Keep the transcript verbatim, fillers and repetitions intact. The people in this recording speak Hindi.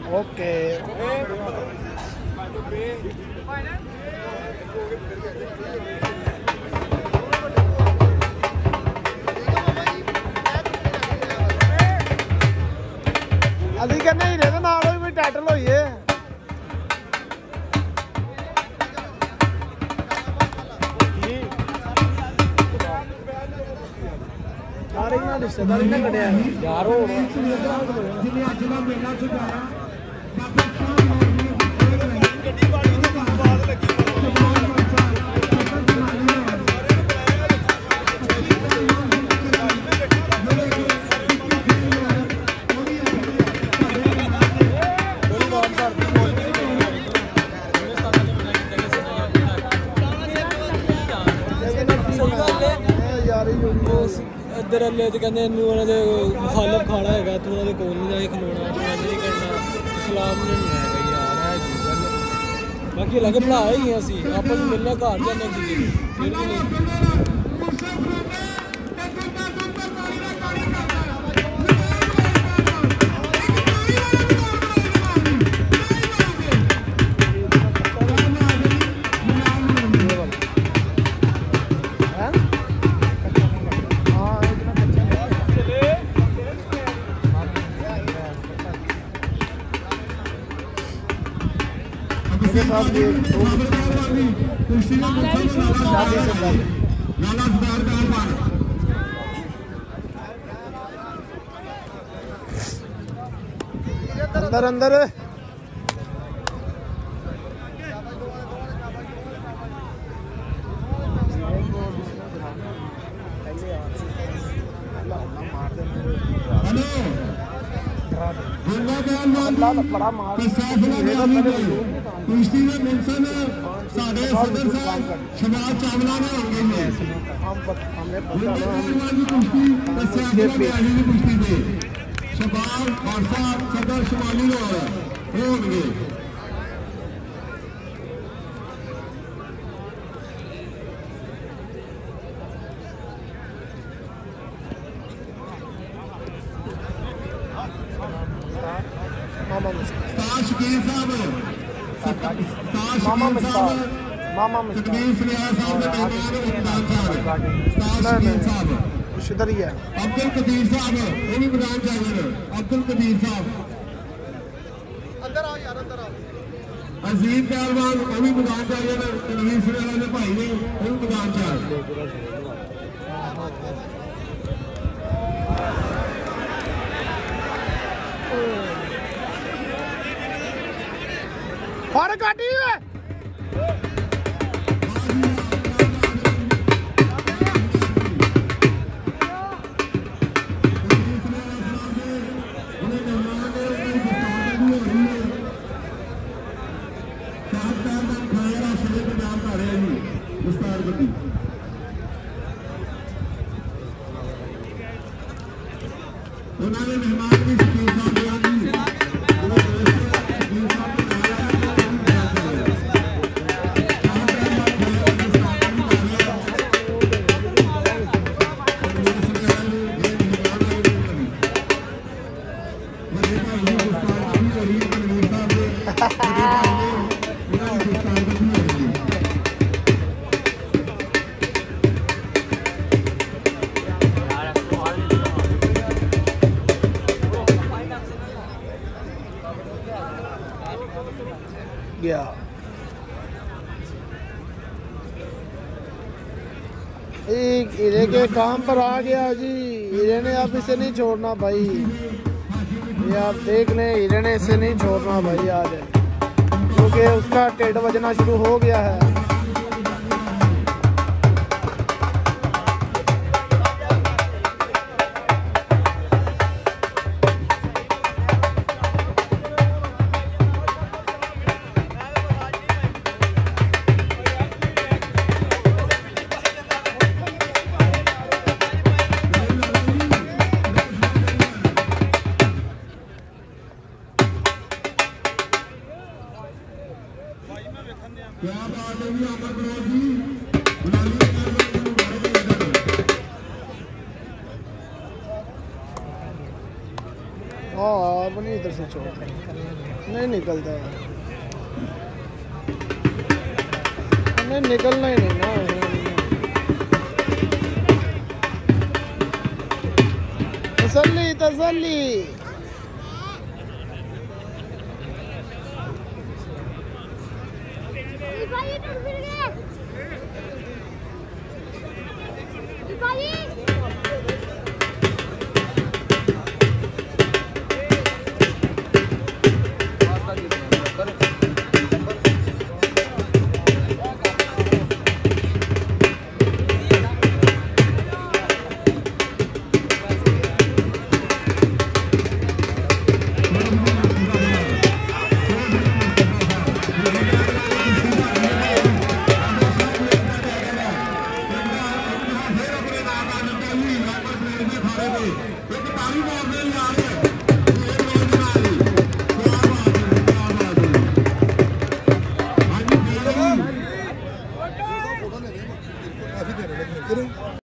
ओके अभी कहने हीरे दे नाल भी टाइटल होई है सारे ना रिश्तेदारी ना कटिया यार हो इधर अल्ले तो कहते उन्होंने मुखालफ खाना है तू उन्होंने कोल नहीं जाके खलोना तू नहीं करना सलाम नहीं है भाई यार है जी गल बाकी अलग भरा ही हैं असी आपस में मिलने घर जाने की फिर भी नहीं अंदर अंदर बड़ा मार कुश्ती में मेंशन साढ़े सदर साहब शहबाज चावला ने होंगे हैं हम हमें पता है कुश्ती सियासत में आई हुई कुश्ती में शहबाज और साहब सदर शुमाली हो होंगे मामा शकील साहब मामा मुश्ताक मामा मुश्ताक इधर ही है अब्दुल कदीर साहब वो भी मैदान चाहिए अब्दुल कदीर साहब अंदर आओ यार अंदर आओ अजीम पहलवान वो भी मैदान चाहिए तनवीर सुनेवाला ने भाई ने वो भी मैदान चाहिए और काटी है उन्होंने मेहमान भी शकील साहब गया एक हीरे के काम पर आ गया जी हीरे ने अब इसे नहीं छोड़ना भाई ये आप देख लें हीरे ने इसे नहीं छोड़ना भाई आज क्योंकि उसका टेढ़ बजना शुरू हो गया है क्या बात है जी अमर मनोज जी हाँ बनी इधर से चोट नहीं निकलता है, नहीं निकलना ही नहीं ना। तसल्ली तसल्ली